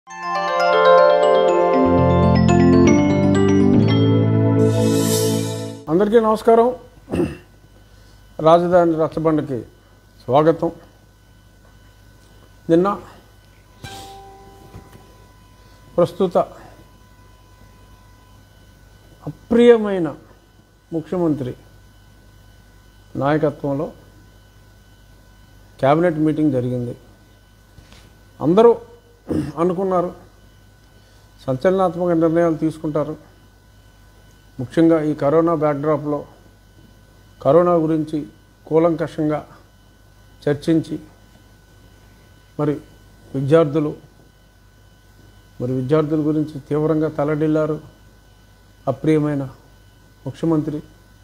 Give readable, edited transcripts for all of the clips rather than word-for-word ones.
అందరికీ నమస్కారం. రాజధాని రచ్చబండకి స్వాగతం. నిన్న ప్రస్తుత అప్రియమైన ముఖ్యమంత్రి నాయకత్వంలో క్యాబినెట్ మీటింగ్ జరిగింది. అందరూ అనుకున్నారు సంచలనాత్మక నిర్ణయాలు తీసుకుంటారు. ముఖ్యంగా ఈ కరోనా బ్యాక్డ్రాప్లో కరోనా గురించి కూలంకషంగా చర్చించి విద్యార్థుల గురించి తీవ్రంగా తలడిల్లారు. అప్రియమైన ముఖ్యమంత్రి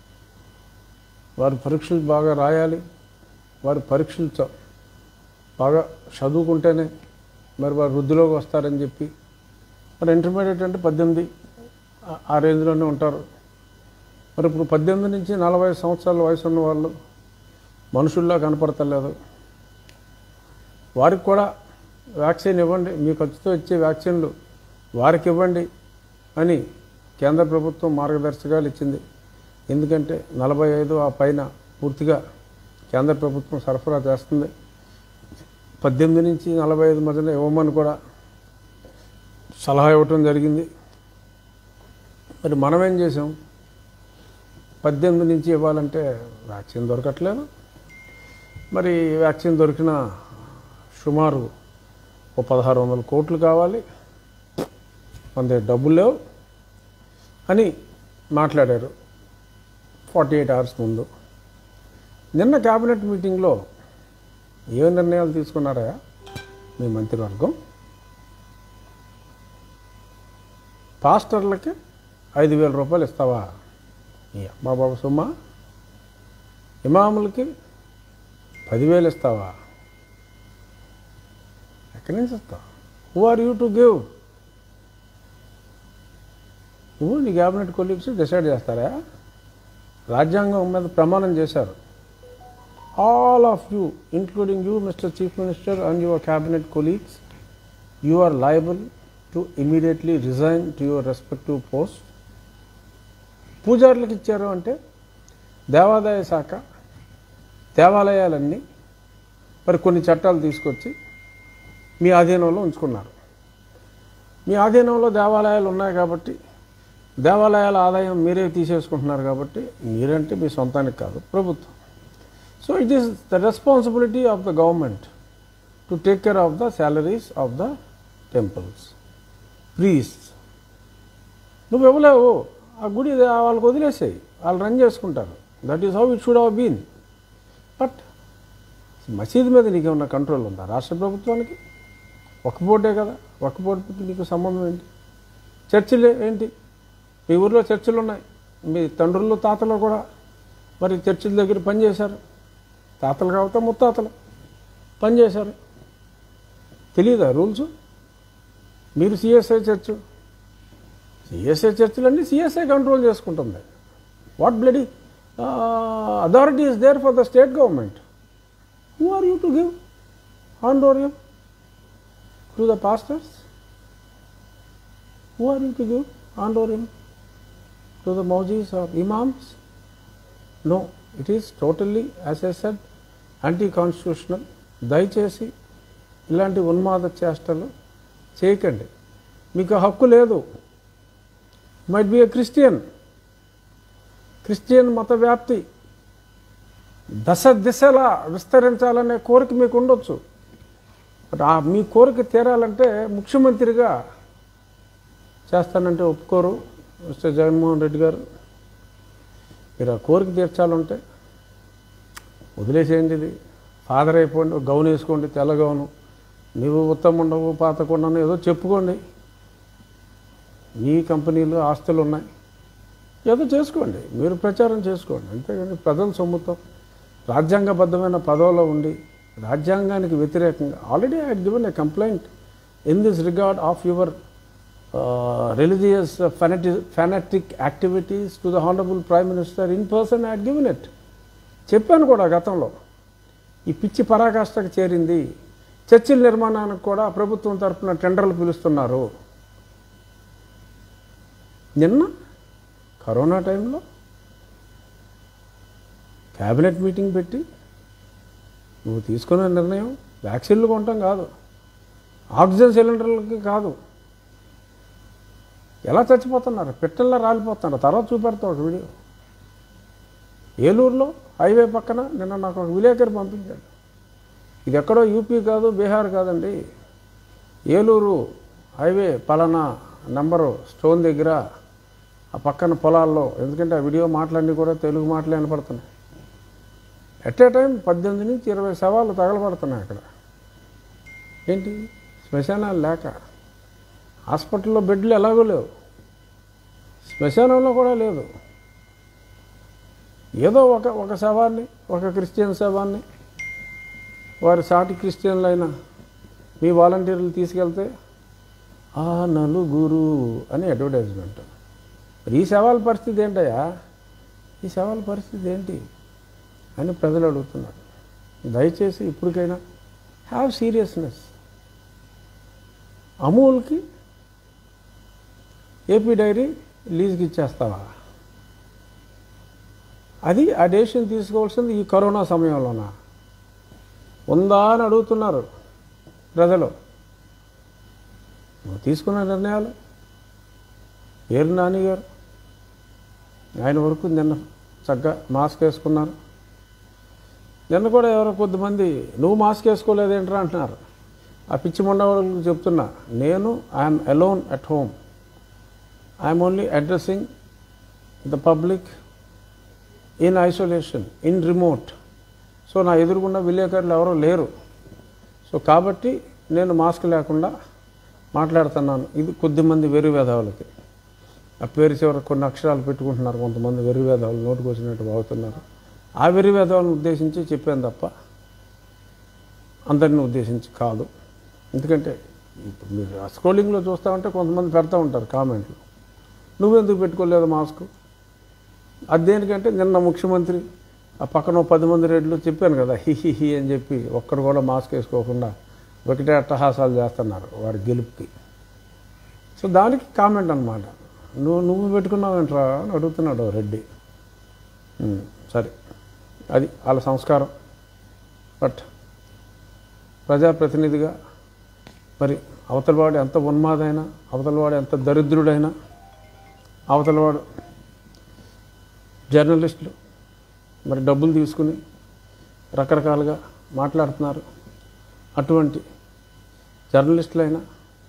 వారి పరీక్షలు బాగా రాయాలి, వారి పరీక్షలు బాగా చదువుకుంటేనే వారు వృద్ధిలోకి వస్తారని చెప్పి ఇంటర్మీడియట్ అంటే 18 ఆ రేంజ్లోనే ఉంటారు. ఇప్పుడు 18 నుంచి 40 సంవత్సరాల వయసు ఉన్న వాళ్ళు మనుషుల్లా కనపడతలేదు. వారికి కూడా వ్యాక్సిన్ ఇవ్వండి, మీ ఖర్చుతో ఇచ్చే వ్యాక్సిన్లు వారికి ఇవ్వండి అని కేంద్ర ప్రభుత్వం మార్గదర్శకాలు ఇచ్చింది. ఎందుకంటే 45 ఆ పైన పూర్తిగా కేంద్ర ప్రభుత్వం సరఫరా చేస్తుంది. 18 నుంచి 45 మధ్యన ఇవ్వమని కూడా సలహా ఇవ్వటం జరిగింది. మనం ఏం చేసాం, 18 నుంచి ఇవ్వాలంటే వ్యాక్సిన్ దొరకట్లేదు. వ్యాక్సిన్ దొరికిన సుమారు 1600 కోట్లు కావాలి, మన దగ్గర డబ్బులు లేవు అని మాట్లాడారు 48 అవర్స్ ముందు. నిన్న క్యాబినెట్ మీటింగ్లో ఏ నిర్ణయాలు తీసుకున్నారా మీ మంత్రివర్గం? పాస్టర్లకి 5,000 రూపాయలు ఇస్తావా? మా బాబు సుమ్మా. ఇమాములకి 10,000 ఇస్తావా? ఎక్కడి నుంచి ఇస్తావు? Who are you to give? నువ్వు నీ క్యాబినెట్ కొలీగ్స్ డిసైడ్ చేస్తారా? రాజ్యాంగం మీద ప్రమాణం చేశారు. All of you, including you mister chief minister and your cabinet colleagues, you are liable to immediately resign to your respective post. పూజారులకు ఇచ్చారు అంటే దేవాదాయ శాఖ దేవాలయాలన్నీ కొన్ని చట్టాలు తీసుకొచ్చి మీ ఆధీనంలో ఉంచుకున్నారు. మీ ఆధీనంలో దేవాలయాలు ఉన్నాయి కాబట్టి దేవాలయాల ఆదాయం మీరే తీసేసుకుంటున్నారు కాబట్టి మీరంటే మీ సొంతానికి కాదు, ప్రభుత్వం. So it is the responsibility of the government to take care of the salaries of the temples, priests. నువ్వు ఇవ్వలేవు, ఆ గుడి వాళ్ళకి వదిలేసాయి, వాళ్ళు రన్ చేసుకుంటారు. That is how it should have been. But మసీదు మీద నీకేమన్నా కంట్రోల్ ఉందా? రాష్ట్ర ప్రభుత్వానికి ఒక బోర్డే కదా, ఒక బోర్డుకి నీకు సంబంధం ఏంటి? చర్చిలు ఏంటి? మీ ఊర్లో చర్చిలు ఉన్నాయి, మీ తండ్రులు తాతలు కూడా చర్చిల దగ్గర పనిచేశారు. తాతలు కాబట్టి ముత్తాతలు పనిచేశారు. తెలియదా రూల్స్? మీరు సిఎస్ఐ చర్చిలన్నీ సిఎస్ఐ కంట్రోల్ చేసుకుంటుంది. What bloody authority is there for the state government. Who are you to give honorarium to the pastors? Who are you to give honorarium to the maujis or imams? No, it is totally, as I said, anti-constitutional. దయచేసి ఇలాంటి ఉన్మాద చేష్టలు చేయకండి. మీకు హక్కు లేదు. Might be a Christian మత వ్యాప్తి దశ దిశలా విస్తరించాలనే కోరిక మీకు ఉండొచ్చు. మీ కోరిక తీరాలంటే ముఖ్యమంత్రిగా చేస్తానంటే ఒప్పుకోరు మిస్టర్ జగన్మోహన్ రెడ్డి గారు. మీరు ఆ కోరిక తీర్చాలంటే వదిలేసేయండి. ఇది ఫాదర్ అయిపోండి, గౌన్ వేసుకోండి, తెల్ల గౌను. నీవు ఉత్తమ ఉండవు, పాతకుండను ఏదో చెప్పుకోండి. మీ కంపెనీలు ఆస్తులు ఉన్నాయి, ఏదో చేసుకోండి, మీరు ప్రచారం చేసుకోండి. అంతేగాని ప్రజల సొమ్ముతో రాజ్యాంగబద్ధమైన పదవిలో ఉండి రాజ్యాంగానికి వ్యతిరేకంగా already I had given a complaint in this regard of your religious fanatic activities to the Honorable Prime Minister in person. I had given it. చెప్పాను కూడా గతంలో. ఈ పిచ్చి పరాకాష్ఠకు చేరింది, చర్చిల నిర్మాణానికి కూడా ప్రభుత్వం తరఫున టెండర్లు పిలుస్తున్నారు. నిన్న కరోనా టైంలో క్యాబినెట్ మీటింగ్ పెట్టి నువ్వు తీసుకున్న నిర్ణయం వ్యాక్సిన్లు కొనటం కాదు, ఆక్సిజన్ సిలిండర్లకి కాదు. ఎలా చచ్చిపోతున్నారు, పిట్టల్లో రాలిపోతున్నారు. తర్వాత చూపెడతావు ఒక వీడియో. ఏలూరులో హైవే పక్కన నిన్న నాకు ఒక విలేకరి పంపించాడు. ఇది ఎక్కడో యూపీ కాదు, బీహార్ కాదండి, ఏలూరు హైవే పలానా నెంబరు స్టోన్ దగ్గర ఆ పక్కన పొలాల్లో. ఎందుకంటే ఆ వీడియో మాటలన్నీ కూడా తెలుగు మాటలే వినపడుతున్నాయి. ఎట్ ఏ టైం 18 నుంచి 20 శవాలు తగలబడుతున్నాయి అక్కడ. ఏంటి, శ్మశానాలు లేక, హాస్పిటల్లో బెడ్లు ఎలాగో లేవు, శ్మశానంలో కూడా లేదు. ఏదో ఒక శవాన్ని, ఒక క్రిస్టియన్ శవాన్ని వారి సాటి క్రిస్టియన్లైన మీ వాలంటీర్లు తీసుకెళ్తే ఆ నలుగురు అని అడ్వర్టైజ్మెంట్. మరి ఈ శవాల పరిస్థితి ఏంటయ్యా, ఈ శవాల పరిస్థితి ఏంటి అని ప్రజలు అడుగుతున్నారు. దయచేసి ఇప్పటికైనా హ్యావ్ సీరియస్నెస్. అమూల్కి ఏపీ డైరీ లీజుకి ఇచ్చేస్తావా? అది ఆ డెసిషన్ తీసుకోవాల్సింది ఈ కరోనా సమయంలోనా ఉందా అని అడుగుతున్నారు ప్రజలు. నువ్వు తీసుకున్న నిర్ణయాలు. ఏరు నాని గారు ఆయన వరకు నిన్న చక్కగా మాస్క్ వేసుకున్నారు. నిన్న కూడా ఎవరో కొద్దిమంది నువ్వు మాస్క్ వేసుకోలేదేంట్రా అంటున్నారు. ఆ పిచ్చి మొండ వాళ్ళకి చెప్తున్నా, నేను I'm alone at home, I'm only addressing the public in isolation, in remote. So నా ఎదురుగున్న విలేకరులు ఎవరో లేరు. సో కాబట్టి నేను మాస్క్ లేకుండా మాట్లాడుతున్నాను. ఇది కొద్దిమంది వెర్రివేధవులకి. ఆ పేరు చివర కొన్ని అక్షరాలు పెట్టుకుంటున్నారు కొంతమంది వెర్రివేధవులు, నోటుకు వచ్చినట్టు బాగుతున్నారు. ఆ వెర్రివేధవులను ఉద్దేశించి చెప్పాను తప్ప అందరిని ఉద్దేశించి కాదు. ఎందుకంటే ఇప్పుడు మీరు స్క్రోలింగ్లో చూస్తూ ఉంటే కొంతమంది పెడతా ఉంటారు కామెంట్లు, నువ్వెందుకు పెట్టుకోలేదు మాస్క్. అది దేనికంటే నిన్న ముఖ్యమంత్రి ఆ పక్కన 10 మంది రెడ్లు చెప్పాను కదా హి అని చెప్పి ఒక్కడు కూడా మాస్క్ వేసుకోకుండా ఒకటే అట్టహాసాలు చేస్తున్నారు వారి గెలుపుకి. సో దానికి కామెంట్ అనమాట. నువ్వు పెట్టుకున్నావేంట్రా అని అడుగుతున్నాడు రెడ్డి. సరే, అది వాళ్ళ సంస్కారం. బట్ ప్రజాప్రతినిధిగా మరి అవతలవాడు ఎంత ఉన్మాదైనా, అవతలవాడు ఎంత దరిద్రుడైనా, అవతలవాడు జర్నలిస్టులు మరి డబ్బులు తీసుకుని రకరకాలుగా మాట్లాడుతున్నారు. అటువంటి జర్నలిస్టులైనా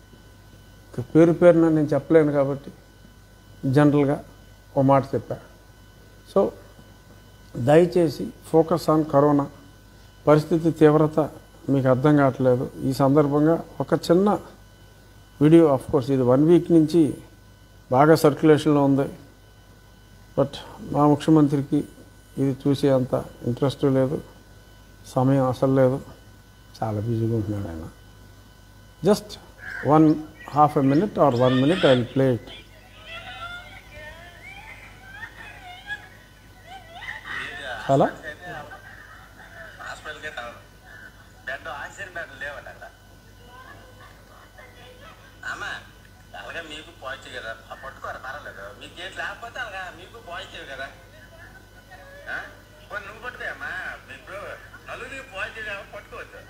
పేరున నేను చెప్పలేను కాబట్టి జనరల్గా ఓ మాట చెప్పా. సో దయచేసి ఫోకస్ ఆన్ కరోనా. పరిస్థితి తీవ్రత మీకు అర్థం కావట్లేదు. ఈ సందర్భంగా ఒక చిన్న వీడియో, ఆఫ్కోర్స్ ఇది 1 వీక్ నుంచి బాగా సర్క్యులేషన్లో ఉంది. బట్ మా ముఖ్యమంత్రికి ఇది చూసే అంత ఇంట్రెస్ట్ లేదు, సమయం అసలు లేదు, చాలా బిజీగా ఉంటున్నాడు ఆయన. Just 1/2 minute or 1 minute I will play it. చాలా మీకు పాజిటివ్ కదా, పట్టుకోరా పర్వాలేదు. మీకు ఏంటి లేకపోతే అలాగా మీకు పాజిటివ్ కదా. నువ్వు పట్టుకోమ్మా, ఇప్పుడు నలుగురికి పాజిటివ్ పట్టుకోవచ్చు.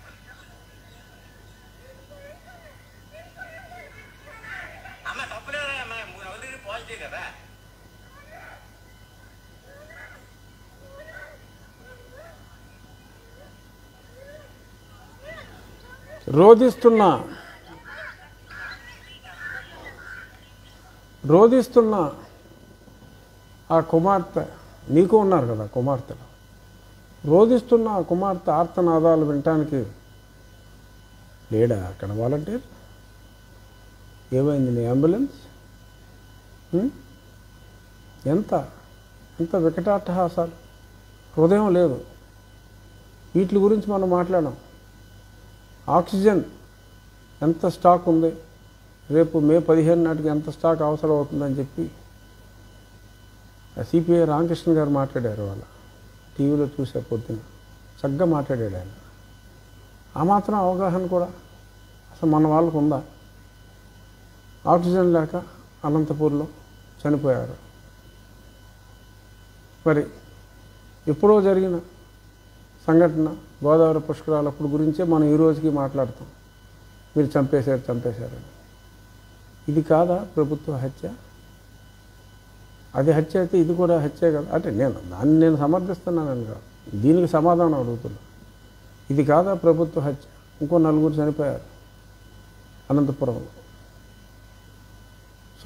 అమ్మ తప్పులేదా అమ్మా, నలుగురికి పాజిటివ్ కదా. రోధిస్తున్న ఆ కుమార్తె, నీకు ఉన్నారు కదా కుమార్తెలు, రోధిస్తున్న ఆ కుమార్తె ఆర్తనాదాలు వినటానికి లేడా అక్కడ వాలంటీర్? ఏమైంది నీ అంబులెన్స్? ఎంత వికటాట్టహాసాలు, హృదయం లేదు. వీటి గురించి మనం మాట్లాడాం. ఆక్సిజన్ ఎంత స్టాక్ ఉంది, రేపు మే 15 నాటికి ఎంత స్టాక్ అవసరం అవుతుందని చెప్పి సిపిఐ రామకృష్ణ గారు మాట్లాడారు. వాళ్ళ టీవీలో చూసే పొద్దున చక్కగా మాట్లాడాడు ఆయన. ఆ మాత్రం అవగాహన కూడా అసలు మన వాళ్ళకు ఉందా? ఆక్సిజన్ లేక అనంతపూర్లో చనిపోయారు. మరి ఎప్పుడో జరిగిన సంఘటన గోదావరి పుష్కరాలప్పుడు గురించే మనం ఈ రోజుకి మాట్లాడతాం. మీరు చంపేశారని. ఇది కాదా ప్రభుత్వ హత్య? అది హత్య అయితే ఇది కూడా హత్యే కదా. అంటే దాన్ని నేను సమర్థిస్తున్నానని కాదు, దీనికి సమాధానం అడుగుతున్నా. ఇది కాదా ప్రభుత్వ హత్య? ఇంకో 4 చనిపోయారు అనంతపురంలో. So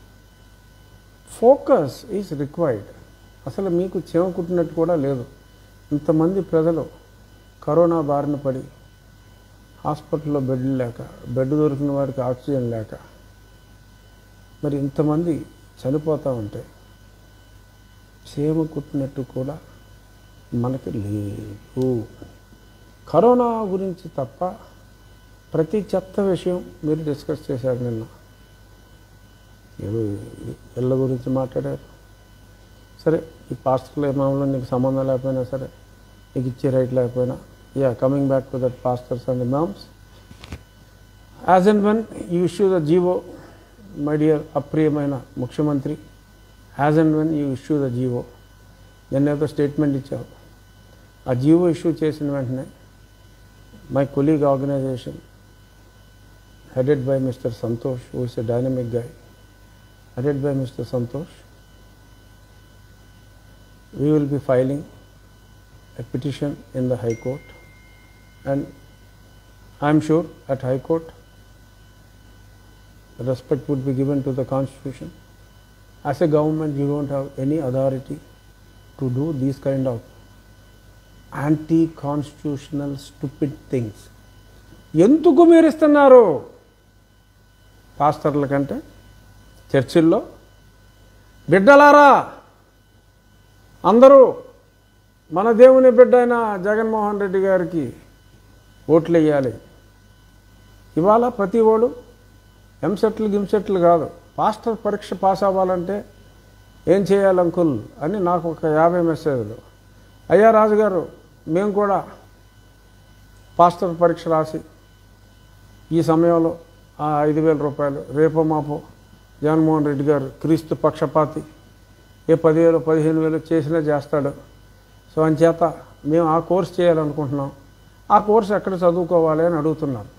focus is required. అసలు మీకు చీమ కుట్టినట్టు కూడా లేదు. ఇంతమంది ప్రజలు కరోనా బారిన పడి హాస్పిటల్లో బెడ్లు లేక, బెడ్ దొరికిన వారికి ఆక్సిజన్ లేక, మరి ఇంతమంది చనిపోతూ ఉంటే చీమ కుట్టినట్టు కూడా మనకి లేదు. కరోనా గురించి తప్ప ప్రతి చెత్త విషయం మీరు డిస్కస్ చేశారు. నిన్న ఏదో ఇళ్ళ గురించి మాట్లాడారు. సరే, ఈ పాస్టర్ల ఇమాములో నీకు సంబంధం లేకపోయినా సరే, నీకు ఇచ్చే రైట్ లేకపోయినా, coming back to that pastors and imams, as and when you issue the GO, my dear అప్రియమైన ముఖ్యమంత్రి, as and when you issue the GO, నిన్నేదో స్టేట్మెంట్ ఇచ్చావు. ఆ జీవో ఇష్యూ చేసిన వెంటనే my colleague organization headed by Mr. Santosh, who is a dynamic guy, headed by Mr. Santosh, we will be filing a petition in the High Court, and I am sure at High Court respect would be given to the Constitution. As a government, you don't have any authority to do these kind of anti-constitutional stupid things. ఎందుకు మీరు ఇస్తున్నారు? పాస్టర్ల కంటే చర్చిల్లో బిడ్డలారా, అందరూ మన దేవుని బిడ్డ అయిన జగన్మోహన్ రెడ్డి గారికి ఓట్లు వేయాలి. ఇవాళ ప్రతి ఓడు ఎంసెట్లు గిమ్సెట్లు కాదు, పాస్టర్ పరీక్ష పాస్ అవ్వాలంటే ఏం చేయాలి అంకుల్ అని నాకు ఒక 50 మెసేజ్లు. అయ్యా రాజుగారు, మేము కూడా పాస్టర్ పరీక్ష రాసి ఈ సమయంలో ఆ 5,000 రూపాయలు రేపో మాపో జగన్మోహన్ రెడ్డి గారు క్రీస్తు పక్షపాతి, ఏ 10,000 15,000 చేసినా చేస్తాడు. సో అంచేత మేము ఆ కోర్స్ చేయాలనుకుంటున్నాం. ఆ కోర్స్ ఎక్కడ చదువుకోవాలి అని అడుగుతున్నారు.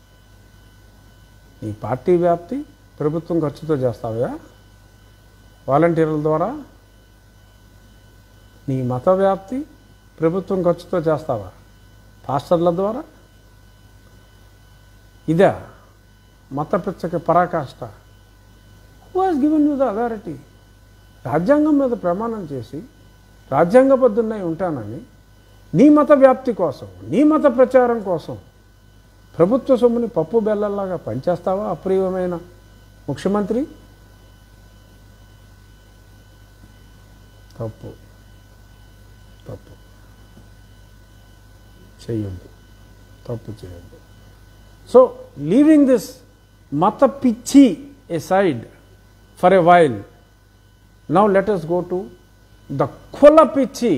నీ పార్టీ వ్యాప్తి ప్రభుత్వం ఖర్చుతో చేస్తావా? వాలంటీర్ల ద్వారా? నీ మత వ్యాప్తి ప్రభుత్వం ఖర్చుతో చేస్తావా? పాస్టర్ల ద్వారా? ఇదే మత పిచ్చకి పరాకాష్ట. Who has given you the authority? రాజ్యాంగం మీద ప్రమాణం చేసి రాజ్యాంగబద్ధున్నై ఉంటానని నీ మత వ్యాప్తి కోసం, నీ మత ప్రచారం కోసం ప్రభుత్వ సొమ్ముని పప్పు బెల్లల్లాగా పనిచేస్తావా అప్రియమైన ముఖ్యమంత్రి? తప్పు చేయొద్దు, తప్పు చేయొద్దు. సో లీవింగ్ దిస్ మత పిచ్చి aside for a while, now let us go to the Kula pichi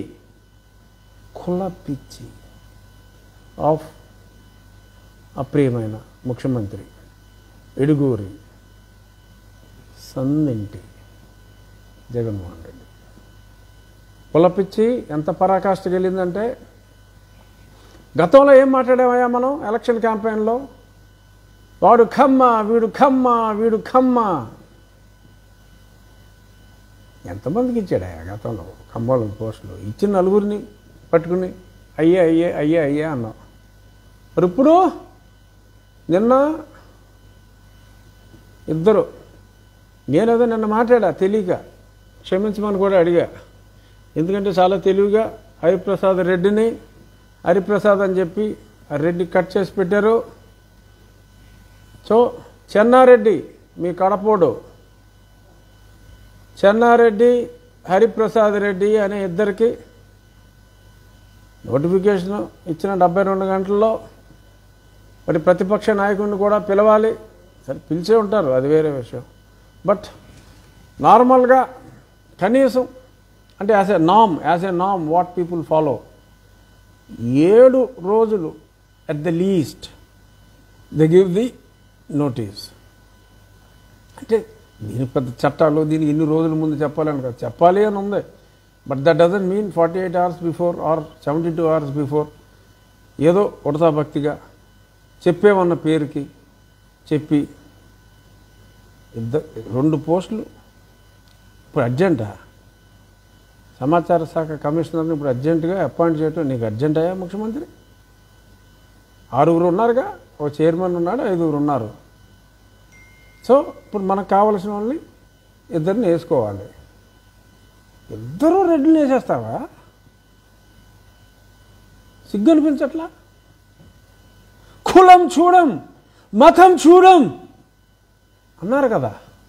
of అప్రియమైన ముఖ్యమంత్రి ఎడుగూరి సన్నింటి జగన్మోహన్ రెడ్డి. కులపిచ్చి ఎంత పరాకాష్ఠకి వెళ్ళిందంటే, గతంలో ఏం మాట్లాడామయ్యా మనం ఎలక్షన్ క్యాంపెయిన్లో? వాడు ఖమ్మ, వీడు ఖమ్మ, వీడు ఖమ్మ. ఎంతమందికి ఇచ్చాడయ్యా గతంలో ఖమ్మంలో పోస్టులు? ఇచ్చిన 4 పట్టుకుని అయ్యే అన్నాం. మరి ఇప్పుడు నిన్న 2, నేనేదో నిన్న మాట్లాడా తెలియక, క్షమించమని కూడా అడిగా. ఎందుకంటే చాలా తెలివిగా హరిప్రసాద్ రెడ్డిని హరిప్రసాద్ అని చెప్పి ఆ రెడ్డి కట్ చేసి పెట్టారు. సో చెన్నారెడ్డి మీ కడపోడు, చెన్నారెడ్డి హరిప్రసాద్ రెడ్డి అనే ఇద్దరికి నోటిఫికేషన్ ఇచ్చిన 72 గంటల్లో మరి ప్రతిపక్ష నాయకుడిని కూడా పిలవాలి. సరే పిలిచే ఉంటారు, అది వేరే విషయం. బట్ నార్మల్గా కనీసం అంటే యాజ్ ఎ నామ్ వాట్ పీపుల్ ఫాలో 7 రోజులు at the least they give the notice. అంటే దీని పెద్ద చట్టాలు దీనికి ఇన్ని రోజుల ముందు చెప్పాలని కాదు, చెప్పాలి అని ఉంది. But that doesn't mean 48 hours before or 72 hours before ఏదో ఉడతా భక్తిగా చెప్పేమన్న పేరుకి చెప్పి 2 పోస్టులు ఇప్పుడు అర్జెంటా? సమాచార శాఖ కమిషనర్ని ఇప్పుడు అర్జెంటుగా అపాయింట్ చేయటం నీకు అర్జెంట్ అయ్యా ముఖ్యమంత్రి? 6 ఉన్నారుగా, ఒక చైర్మన్ ఉన్నాడు, 5 ఉన్నారు. సో ఇప్పుడు మనకు కావలసిన వాళ్ళని 2 వేసుకోవాలి. 2 రెడ్డిని వేసేస్తావా? సిగ్గు అనిపించట్లా? కులం చూడం, మతం చూడం అన్నారు కదా.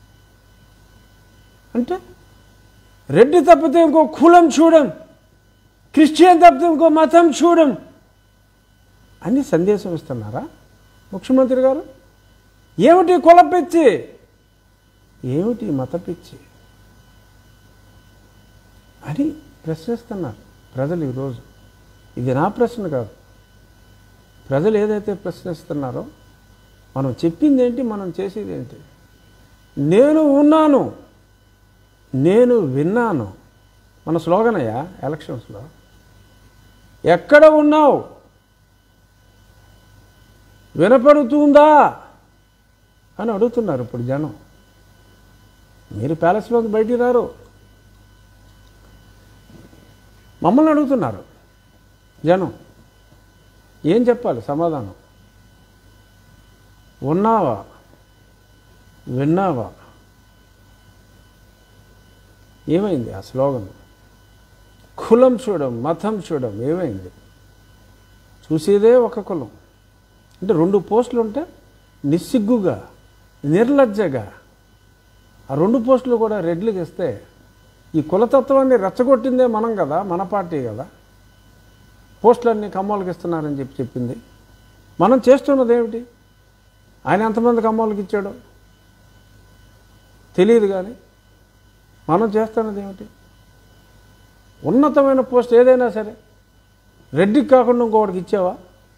అంటే రెడ్డి తప్పితే ఇంకో కులం చూడం, క్రిస్టియన్ తప్పితే ఇంకో మతం చూడం అని సందేశం ఇస్తున్నారా ముఖ్యమంత్రి గారు? ఏమిటి కుల పిచ్చి, ఏమిటి మత పిచ్చి అని ప్రశ్నిస్తున్నారు ప్రజలు ఈరోజు. ఇది నా ప్రశ్న కాదు, ప్రజలు ఏదైతే ప్రశ్నిస్తున్నారో మనం చెప్పింది ఏంటి, మనం చేసేది ఏంటి? నేను ఉన్నాను, నేను విన్నాను మన స్లోగన్ అయ్యా ఎలక్షన్స్లో. ఎక్కడ ఉన్నావు, వినపడుతుందా అని అడుగుతున్నారు ఇప్పుడు జనం. మీరు ప్యాలెస్లోకి బయటికి రారు, మమ్మల్ని అడుగుతున్నారు జనం. ఏం చెప్పాలి సమాధానం? ఉన్నావా, విన్నావా? ఏమైంది ఆ స్లోగన్? కులం చూడం, మతం చూడం ఏమైంది? చూసేదే ఒక కులం. అంటే 2 పోస్టులు ఉంటే నిస్సిగ్గుగా, నిర్లజ్జగా ఆ 2 పోస్టులు కూడా రెడ్లకు ఇస్తే ఈ కులతత్వాన్ని రెచ్చగొట్టిందే మనం కదా, మన పార్టీ కదా. పోస్టులన్నీ కమ్మోళ్ళకి ఇస్తున్నారని చెప్పింది. మనం చేస్తున్నది ఏమిటి? ఆయన ఎంతమంది కమ్మోళ్ళకి ఇచ్చాడో తెలియదు, కానీ మనం చేస్తున్నది ఏమిటి? ఉన్నతమైన పోస్ట్ ఏదైనా సరే రెడ్డికి కాకుండా ఇంకొకటికి ఇచ్చావా?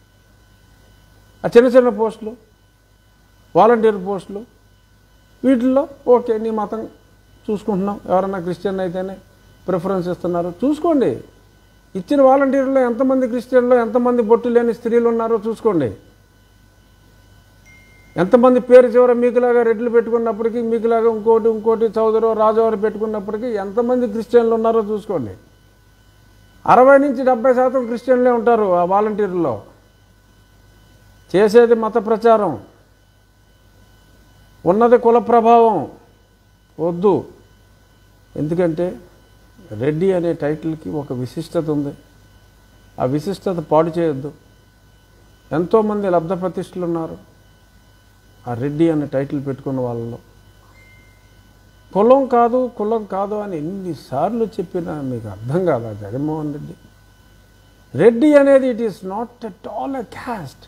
ఆ చిన్న చిన్న పోస్టులు, వాలంటీర్ పోస్టులు, వీటిల్లో ఓకే నీ మతం చూసుకుంటున్నాం, ఎవరన్నా క్రిస్టియన్ అయితేనే ప్రిఫరెన్స్ ఇస్తున్నారు చూసుకోండి. ఇచ్చిన వాలంటీర్లో ఎంతమంది క్రిస్టియన్లో, ఎంతమంది బొట్టు లేని స్త్రీలు ఉన్నారో చూసుకోండి. ఎంతమంది పేరు చివర మీకులాగా రెడ్లు పెట్టుకున్నప్పటికీ, మీకులాగా ఇంకోటి చౌదరో రాజువారు పెట్టుకున్నప్పటికీ ఎంతమంది క్రిస్టియన్లు ఉన్నారో చూసుకోండి. 60 నుంచి 70% క్రిస్టియన్లే ఉంటారు ఆ వాలంటీర్లో. చేసేది మత ప్రచారం, ఉన్నది కుల ప్రభావం. వద్దు. ఎందుకంటే రెడ్డి అనే టైటిల్కి ఒక విశిష్టత ఉంది. ఆ విశిష్టత పాడు చేయొద్దు. ఎంతోమంది లబ్ధ ప్రతిష్ఠలు ఉన్నారు ఆ రెడ్డి అనే టైటిల్ పెట్టుకున్న వాళ్ళలో. కులం కాదు అని ఎన్నిసార్లు చెప్పినా మీకు అర్థం కాదా జగన్మోహన్ రెడ్డి? రెడ్డి అనేది it is not at all a caste.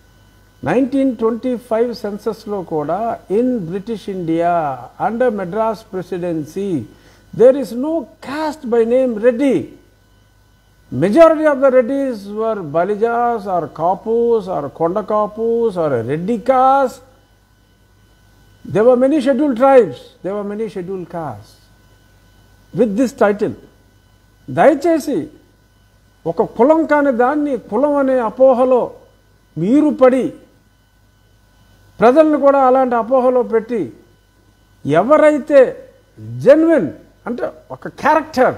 1925 సెన్సస్లో కూడా in British India under Madras presidency there is no caste by name Reddy. Majority of the Reddys were Balijas or Kapus or Konda Kapus or Reddy caste. There were many scheduled tribes, there were many scheduled castes with this title. దయచేసి ఒక కులం కాని దాన్ని కులం అనే అపోహలో మీరు పడి ప్రజలను కూడా అలాంటి అపోహలో పెట్టి ఎవరైతే జెన్యున్ అంటే ఒక క్యారెక్టర్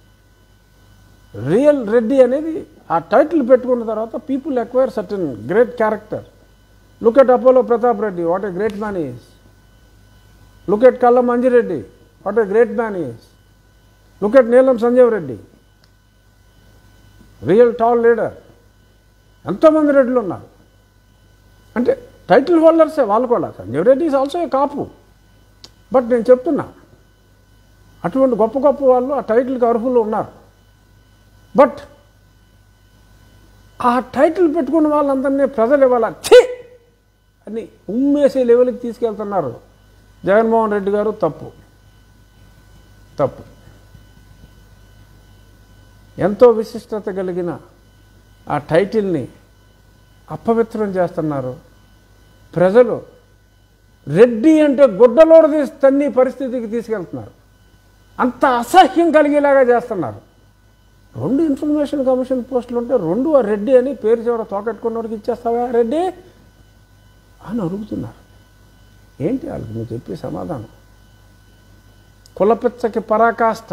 రియల్ రెడ్డి అనేది ఆ టైటిల్ పెట్టుకున్న తర్వాత people acquire certain great character. Look at Apollo Prathap Reddy, what a great man is. Look at Kallam Manjireddy, what a great man is. Look at Neelam Sanjeev Reddy, real tall leader. ఎంతోమంది రెడ్డిలు ఉన్నారు. అంటే టైటిల్ హోల్డర్సే వాళ్ళు కూడా. Sanjeev Reddy is also a Kapu. But నేను చెప్తున్నా అటువంటి గొప్ప వాళ్ళు ఆ టైటిల్కి అర్హులు ఉన్నారు. బట్ ఆ టైటిల్ పెట్టుకున్న వాళ్ళందరినీ ప్రజలు ఇవాళ ఛీ అని ఉమ్మేసే లెవెల్కి తీసుకెళ్తున్నారు. జగన్మోహన్ రెడ్డి గారు తప్పు. ఎంతో విశిష్టత కలిగిన ఆ టైటిల్ని అపవిత్రం చేస్తున్నారు. ప్రజలు రెడ్డి అంటే గుడ్డలోడు తీసి తన్ని పరిస్థితికి తీసుకెళ్తున్నారు. అంత అసహ్యం కలిగేలాగా చేస్తున్నారు. 2 ఇన్ఫర్మేషన్ కమిషన్ పోస్టులు ఉంటే 2 ఆ రెడ్డి అని పేరు చివర తోకెట్టుకున్నవాడికి ఇచ్చేస్తావా రెడ్డి అని అడుగుతున్నారు. ఏంటి వాళ్ళకి నువ్వు చెప్పే సమాధానం? కులపిచ్చకి పరాకాష్ట.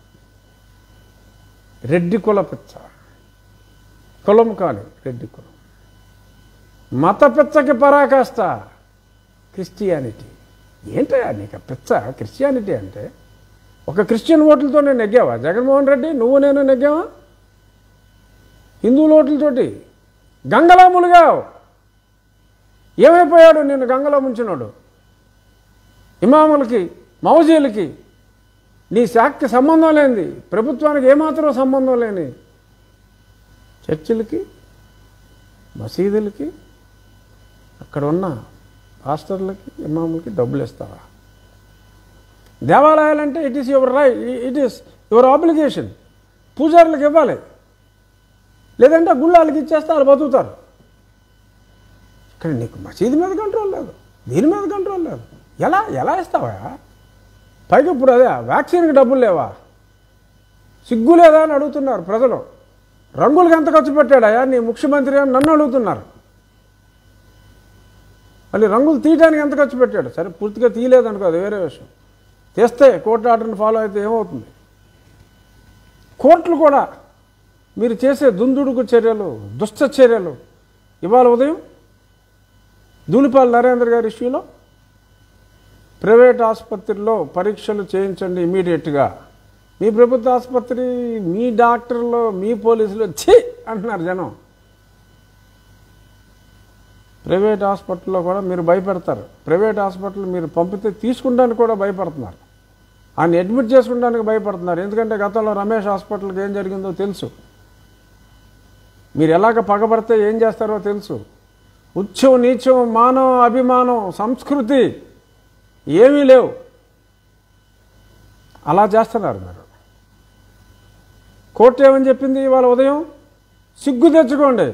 రెడ్డి కులపిచ్చ, కులం కాని రెడ్డి కులం. మత పిచ్చకి పరాకాష్ట క్రిస్టియానిటీ. ఏంటయ్యా నీకు పిచ్చ క్రిస్టియానిటీ అంటే? ఒక క్రిస్టియన్ ఓట్లతోనే నెగ్గావా జగన్మోహన్ రెడ్డి? నువ్వు నేను నెగ్గావా? హిందువుల ఓట్లతోటి గంగలా ములిగావు. ఏమైపోయాడు నిన్ను గంగలో ముంచినోడు? ఇమాములకి, మౌజీలకి నీ శాఖకి సంబంధం లేనిది, ప్రభుత్వానికి ఏమాత్రం సంబంధం లేని చర్చిలకి, మసీదులకి, అక్కడ ఉన్న పాస్టర్లకి, ఇమాములకి డబ్బులు ఇస్తావా? దేవాలయాలంటే it is your right, it is your obligation. పూజారులకు ఇవ్వాలి, లేదంటే గుళ్ళాలకి ఇచ్చేస్తే వాళ్ళు బతుకుతారు. ఇక్కడ నీకు మసీదు మీద కంట్రోల్ లేదు, దీని మీద కంట్రోల్ లేదు. ఎలా ఇస్తావా? పైగా ఇప్పుడు అదే వ్యాక్సిన్కి డబ్బులు లేవా? సిగ్గు లేదా అని అడుగుతున్నారు ప్రజలు. రంగులకి ఎంత ఖర్చు పెట్టాడయా నీ ముఖ్యమంత్రి అని నన్ను అడుగుతున్నారు. మళ్ళీ రంగులు తీయడానికి ఎంత ఖర్చు పెట్టాడు? సరే పూర్తిగా తీయలేదనుకో, అది వేరే విషయం. తెస్తే కోర్టు ఆర్డర్ని ఫాలో అయితే ఏమవుతుంది? కోర్టులు కూడా మీరు చేసే దుందుడుకు చర్యలు, దుష్ట చర్యలు. ఇవాళ ఉదయం ధూళిపాల నరేంద్ర గారి ఇష్యూలో ప్రైవేట్ ఆసుపత్రిలో పరీక్షలు చేయించండి ఇమీడియట్గా. మీ ప్రభుత్వ ఆసుపత్రి, మీ డాక్టర్లు, మీ పోలీసులు ఛీ అంటున్నారు జనం. ప్రైవేట్ హాస్పిటల్లో కూడా మీరు భయపెడతారు. ప్రైవేట్ హాస్పిటల్ మీరు పంపితే తీసుకుంటానికి కూడా భయపడుతున్నారు. ఆయన అడ్మిట్ చేసుకుంటానికి భయపడుతున్నారు. ఎందుకంటే గతంలో రమేష్ హాస్పిటల్కి ఏం జరిగిందో తెలుసు. మీరు ఎలాగ పగబడితే ఏం చేస్తారో తెలుసు. ఉచ్చం, నీచం, మానం, అభిమానం, సంస్కృతి ఏమీ లేవు. అలా చేస్తున్నారు మీరు. కోర్టు ఏమని చెప్పింది ఇవాళ ఉదయం? సిగ్గు తెచ్చుకోండి.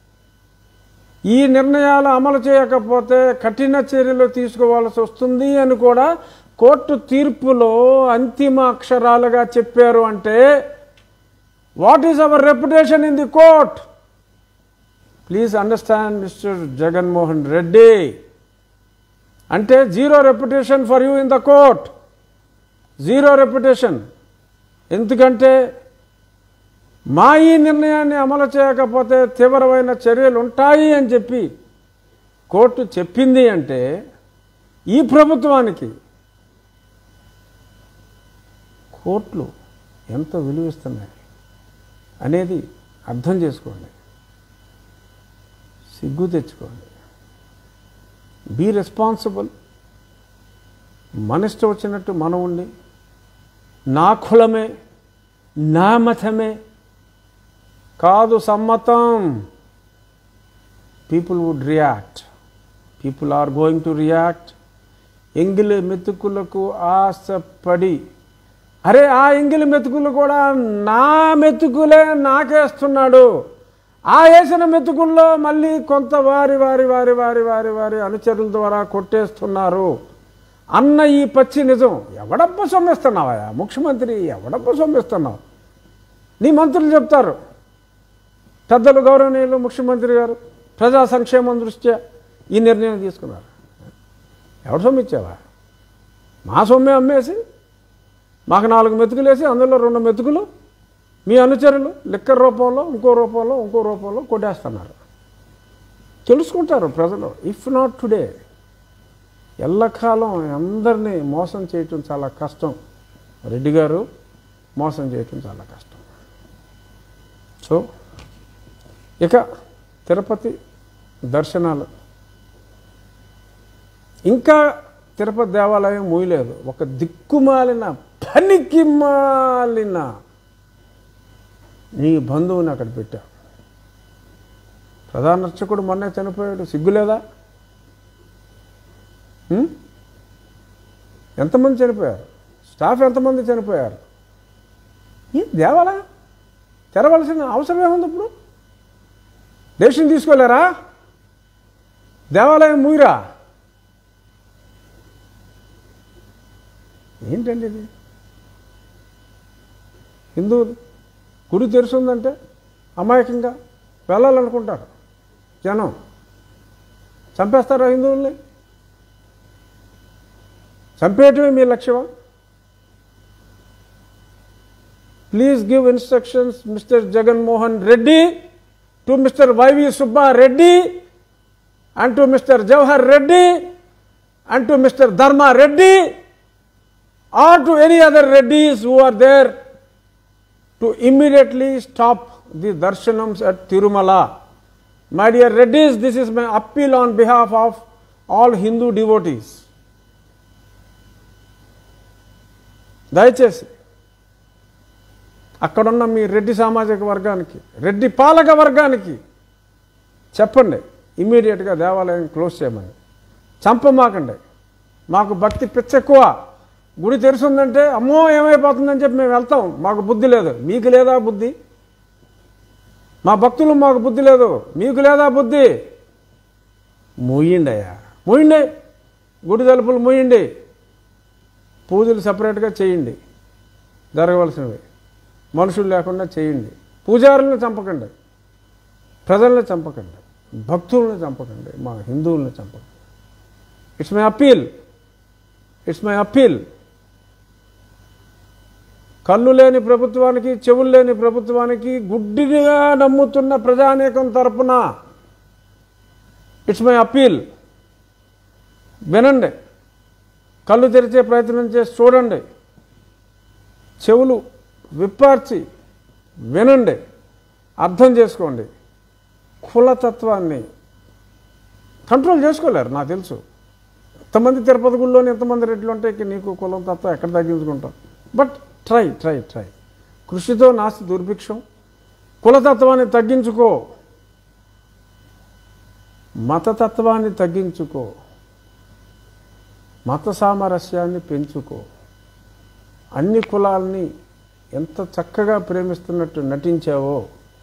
ఈ నిర్ణయాలు అమలు చేయకపోతే కఠిన చర్యలు తీసుకోవాల్సి వస్తుంది అని కూడా కోర్టు తీర్పులో అంతిమ అక్షరాలుగా చెప్పారు. అంటే what is our reputation in the court? Please understand mister Jaganmohan Reddy. అంటే zero reputation for you in the court. Zero reputation. ఎందుకంటే మా ఈ నిర్ణయాన్ని అమలు చేయకపోతే తీవ్రమైన చర్యలు ఉంటాయి అని చెప్పి కోర్టు చెప్పింది. అంటే ఈ ప్రభుత్వానికి కోర్టులు ఎంత విలువిస్తున్నాయి అనేది అర్థం చేసుకోండి. సిగ్గు తెచ్చుకోండి. Be responsible. మన ఇష్టం వచ్చినట్టు మనం ఉండి నా కులమే, నా మతమే కాదు సమ్మతం. People would react. People are going to react. ఎంగిలి మెతుకులకు ఆశపడి, అరే ఆ ఎంగిలి మెతుకులు కూడా నా మెతుకులే నాకేస్తున్నాడు, ఆ వేసిన మెతుకుల్లో మళ్ళీ కొంత వారి వారి వారి వారి వారి వారి అనుచరుల ద్వారా కొట్టేస్తున్నారు అన్న ఈ పచ్చి నిజం. ఎవడబ్బ సొమ్మిస్తున్నావా ముఖ్యమంత్రి? ఎవడబ్బ సొమ్మిస్తున్నావు? నీ మంత్రులు చెప్తారు, పెద్దలు గౌరవనీయులు ముఖ్యమంత్రి గారు ప్రజా సంక్షేమం దృష్ట్యా ఈ నిర్ణయం తీసుకున్నారు. ఎవడు సొమ్మిచ్చావా? మా సొమ్మే అమ్మేసి మాకు 4 మెతుకులు వేసి అందులో 2 మెతుకులు మీ అనుచరులు లిక్కర్ రూపంలో ఇంకో రూపంలో కొట్టేస్తున్నారు. తెలుసుకుంటారు ప్రజలు. ఇఫ్ నాట్ టుడే, ఎల్లకాలం అందరినీ మోసం చేయటం చాలా కష్టం. రెడ్డి గారు మోసం చేయటం చాలా కష్టం. సో ఇక తిరుపతి దర్శనాలు, ఇంకా తిరుపతి దేవాలయం మూయలేదు. ఒక దిక్కుమాలిన పనికి మాలిన నీ బంధువుని అక్కడ పెట్టా. ప్రధాన అర్చకుడు మొన్నే చనిపోయాడు. సిగ్గులేదా? ఎంతమంది చనిపోయారు? స్టాఫ్ ఎంతమంది చనిపోయారు? ఈ దేవాలయం తెరవలసిన అవసరం ఏముంది? ఇప్పుడు డెసిషన్ తీసుకోలేరా? దేవాలయం మూయరా? ఏంటండి ఇది? హిందువులు గుడి తెరుచుందంటే అమాయకంగా వెళ్ళాలనుకుంటారు జనం. చంపేస్తారా హిందువుల్ని? చంపేయటమే మీ లక్ష్యమా? Please give instructions mister Jaganmohan Reddy to mister YV Subbareddy and to Mr. Jawahar Reddy and to Mr. Dharma Reddy or to any other Reddys who are there to immediately stop the darshanams at Tirumala. My dear Reddys, this is my appeal on behalf of all Hindu devotees. దయచేసి అక్కడున్న మీ రెడ్డి సామాజిక వర్గానికి, రెడ్డి పాలక వర్గానికి చెప్పండి, ఇమ్మీడియట్గా దేవాలయం close చేయమని. చంపమాకండి. మాకు భక్తి పిచ్చ ఎక్కువ. గుడి తెరుచుందంటే అమ్మో ఏమైపోతుందని చెప్పి మేము వెళ్తాం. మాకు బుద్ధి లేదు. మీకు లేదా బుద్ధి? మా భక్తులు మాకు బుద్ధి లేదు, మీకు లేదా బుద్ధి? మూయండి అయ్యా, మూయండి. గుడి తలుపులు మూయండి. పూజలు సపరేట్గా చేయండి, జరగవలసినవి మనుషులు లేకుండా చేయండి. పూజారులను చంపకండి, ప్రజల్ని చంపకండి, భక్తులను చంపకండి, మా హిందువులను చంపకండి. It's my appeal, it's my appeal. కళ్ళు లేని ప్రభుత్వానికి, చెవులు లేని ప్రభుత్వానికి, గుడ్డిగా నమ్ముతున్న ప్రజానీకం తరపున ఇట్స్ మై అప్పీల్. వినండి, కళ్ళు తెరిచే ప్రయత్నం చేసి చూడండి, చెవులు విప్పార్చి వినండి, అర్థం చేసుకోండి. కులతత్వాన్ని కంట్రోల్ చేసుకోలేరు నాకు తెలుసు. ఎంతమంది తిరుపతి గుళ్ళోని ఎంతమంది రెడ్లు ఉంటే నీకు కులం తత్వం ఎక్కడ తగ్గించుకుంటాం? బట్ ట్రై ట్రై ట్రై కృషితో నాస్తి దుర్భిక్షం. కులతత్వాన్ని తగ్గించుకో, మతతత్వాన్ని తగ్గించుకో, మత సామరస్యాన్ని పెంచుకో. అన్ని కులాల్ని ఎంత చక్కగా ప్రేమిస్తున్నట్టు నటించావో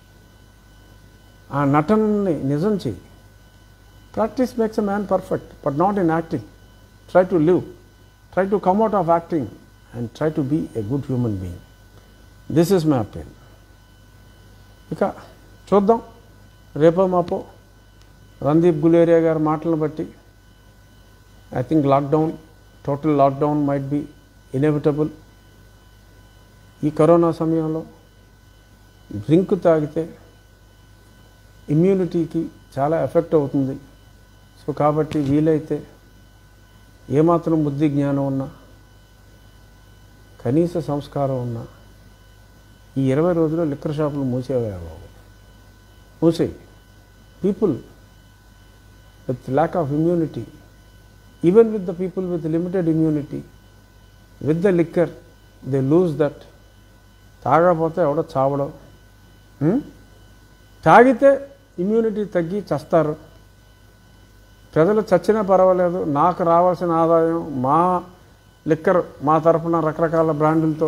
ఆ నటనని నిజం చెయ్యి. Practice makes a man perfect, but not in acting. Try to live, try to come out of acting and try to be a good human being. This is my appeal. ఇక చూద్దాం, రేపో మాపో రణదీప్ గులేరియా గారి మాటలను బట్టి I think lockdown, total lockdown might be inevitable. ఈ corona సమయంలో drink తాగితే ఇమ్యూనిటీకి చాలా ఎఫెక్ట్ అవుతుంది. సో కాబట్టి వీలైతే ఏమాత్రం బుద్ధి జ్ఞానం ఉన్నా, కనీస సంస్కారం ఉన్నా ఈ 20 రోజుల్లో లిక్కర్ షాపులు మూసేవా బాబు, మూసేయి. People with lack of immunity, even with the people with limited immunity, with the liquor they lose that. తాగకపోతే ఎవడో చావడం, తాగితే ఇమ్యూనిటీ తగ్గి చస్తారు. ప్రజలు చచ్చినా పర్వాలేదు, నాకు రావాల్సిన ఆదాయం మా లిక్కర్ మా తరఫున రకరకాల బ్రాండులతో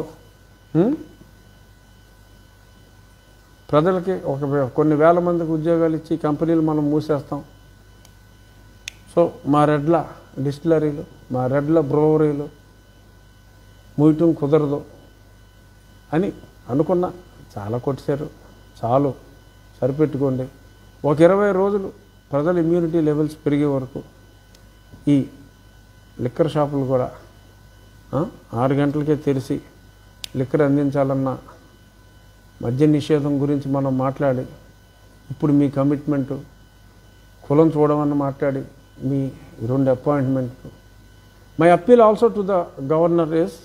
ప్రజలకి కొన్ని వేల మందికి ఉద్యోగాలు ఇచ్చి కంపెనీలు మనం మూసేస్తాం. సో మా రెడ్ల డిస్టిలరీలు, మా రెడ్ల బ్రోవరీలు మూయటం కుదరదు అని అనుకున్నా. చాలా కొట్టేశారు, చాలు, సరిపెట్టుకోండి. ఒక 20 రోజులు ప్రజల ఇమ్యూనిటీ లెవెల్స్ పెరిగే వరకు ఈ లిక్కర్ షాపులు కూడా 6 గంటలకే తెరిచి లిక్కర్ అందించాలన్న మద్య నిషేధం గురించి మనం మాట్లాడి, ఇప్పుడు మీ కమిట్మెంటు కులం చూడమని మాట్లాడి మీ 2 అపాయింట్మెంట్లు. My appeal also to the governor is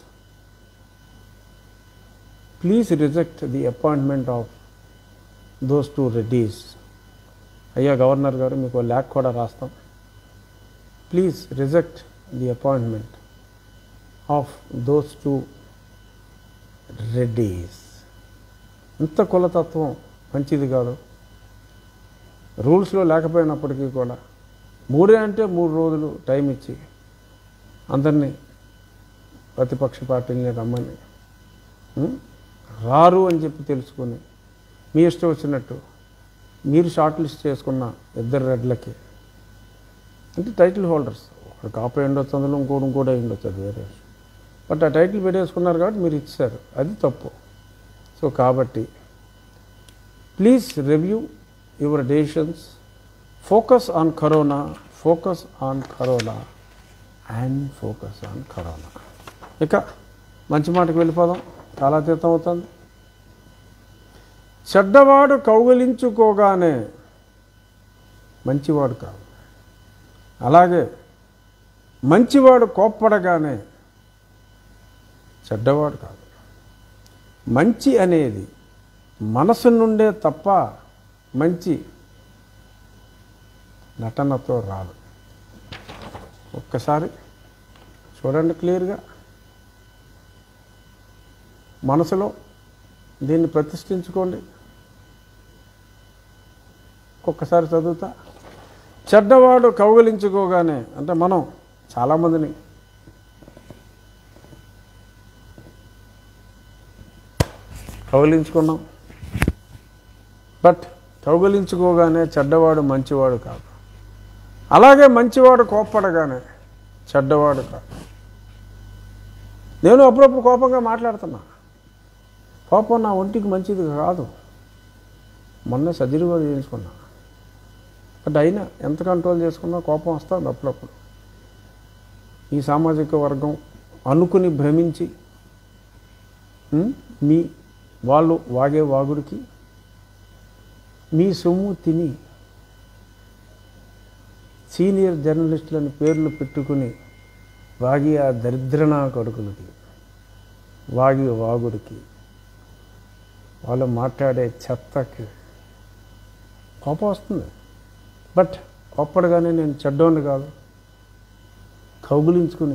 please reject the appointment of those 2 Reddys. అయ్యా గవర్నర్ గారు, మీకు ల్యాక్ కూడా రాస్తాం. Please reject the appointment of those 2 Reddys. ఇంత కులతత్వం మంచిది కాదు. రూల్స్లో లేకపోయినప్పటికీ కూడా 3 అంటే 3 రోజులు టైం ఇచ్చి అందరినీ ప్రతిపక్ష పార్టీని రమ్మని, రారు అని చెప్పి తెలుసుకొని మీ ఇష్టం వచ్చినట్టు మీరు షార్ట్ లిస్ట్ చేసుకున్న 2 రెడ్లకి అంటే టైటిల్ హోల్డర్స్, ఒక కాపీ ఉండొచ్చు, అందులో ఇంకోటి అయి ఉండొచ్చు, అది వేరే విషయం. బట్ ఆ టైటిల్ పెట్టేసుకున్నారు కాబట్టి మీరు ఇచ్చారు, అది తప్పు. సో కాబట్టి please review your decisions, focus on corona, focus on corona and focus on corona. ఇక మంచి మాటకు వెళ్ళిపోదాం, కాలాతీతం అవుతుంది. చెడ్డవాడు కౌగిలించుకోగానే మంచివాడు కాదు, అలాగే మంచివాడు కోప్పడగానే చెడ్డవాడు కాదు. మంచి అనేది మనసు నుండే తప్ప మంచి నటనతో రాదు. ఒక్కసారి చూడండి క్లియర్గా, మనసులో దీన్ని ప్రతిష్ఠించుకోండి. ఒక్కసారి చదువుతా. చెడ్డవాడు కౌగిలించుకోగానే, అంటే మనం చాలామందిని కౌగిలించుకున్నాం, బట్ కౌగిలించుకోగానే చెడ్డవాడు మంచివాడు కాదు, అలాగే మంచివాడు కోప్పడగానే చెడ్డవాడు కాదు. నేను అప్పుడప్పుడు కోపంగా మాట్లాడుతున్నా, కోపం నా ఒంటికి మంచిది కాదు. మొన్న సర్జరీ కూడా చేయించుకున్నా, బట్ అయినా ఎంత కంట్రోల్ చేసుకున్నా కోపం వస్తుంది అప్పుడప్పుడు. ఈ సామాజిక వర్గం అనుకుని భ్రమించి మీ వాళ్ళు వాగే వాగుడికి మీ సొమ్ము తిని సీనియర్ జర్నలిస్టులని పేర్లు పెట్టుకుని వాగి ఆ దరిద్రనా కొడుకులకి వాగి వాగుడికి వాళ్ళు మాట్లాడే చెత్తకి కోపం వస్తుంది. బట్ కోప్పడగానే నేను చెడ్డోని కాదు, కౌగులించుకుని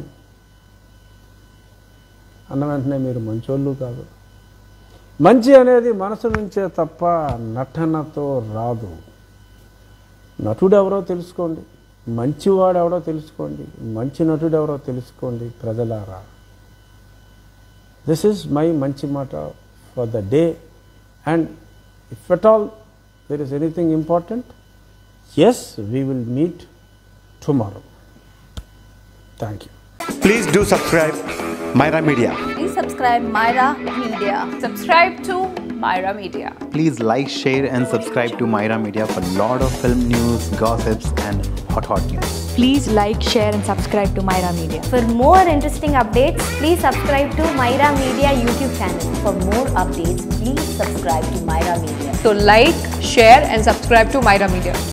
అన్న వెంటనే మీరు మంచోళ్ళు కాదు. మంచి అనేది మనసు నుంచే తప్ప నటనతో రాదు. నటుడు ఎవరో తెలుసుకోండి, మంచివాడు ఎవరో తెలుసుకోండి, మంచి నటుడు ఎవరో తెలుసుకోండి ప్రజలారా. దిస్ ఈజ్ మై మంచి మాట for the day. And if at all there is anything important, yes, we will meet tomorrow. Thank you. Please do subscribe Myra Media. Please subscribe Myra Media. Subscribe to Myra Media. Please like, share and subscribe to Myra Media for lot of film news, gossips and hot news. Please like, share and subscribe to Myra Media. For more interesting updates, please subscribe to Myra Media YouTube channel. For more updates, please subscribe to Myra Media. So like, share and subscribe to Myra Media.